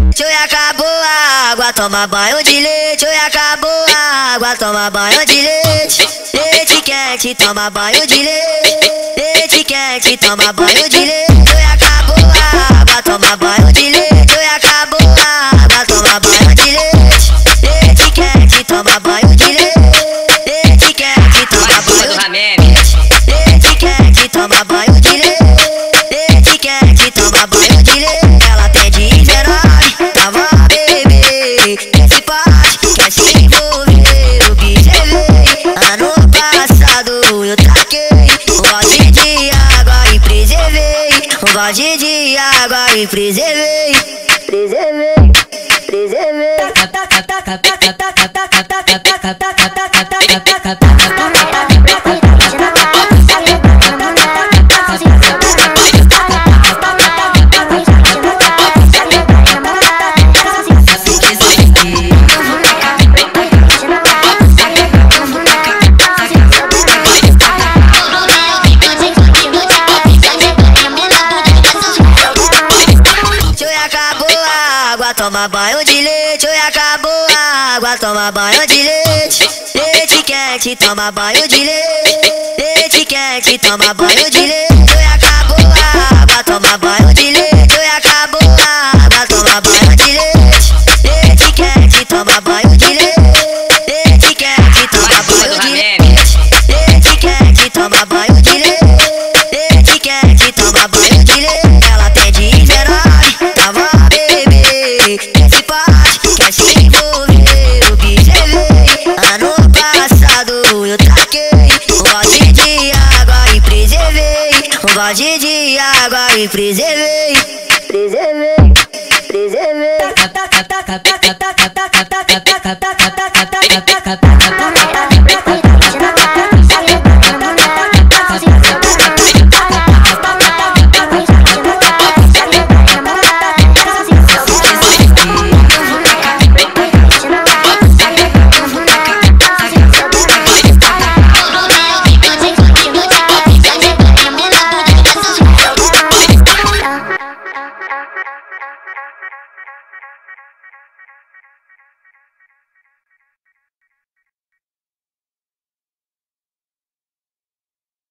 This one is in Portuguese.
leite, oi, acabou a água, toma banho de leite, oi, acabou a água, toma banho de leite. Leite quente, toma banho de leite. Leite quente, toma banho de leite, oi, acabou a água, toma banho de leite, oi, acabou a água, toma banho de leite. Leite quente, toma banho de leite. Leite quente, toma banho de leite. Leite quente, toma banho de leite. Leite quente, toma banho de leite. Ela tem 19, tava bebê. Esse pai quer se envolver. O bicho é veio. Ano passado eu taquei um balde de água e preservei. Um balde de água e preservei. Preservei, preservei. Toma banho de leite, oi, acabou a água, toma banho de leite. Leite quente, toma banho de leite. Leite quente, toma banho de leite, oi, acabou a água, toma banho de leite, oi, acabou a água, toma banho de leite. Leite quente, toma banho de leite. Leite quente, toma banho de leite. Leite quente, toma banho de leite. Leite quente, toma banho de leite. Ela tem 19, tava esse pai quer se envolver. O bicho é veio. Ano passado eu taquei um balde de água e preservei. Um balde de água e preservei. Preservei, preservei.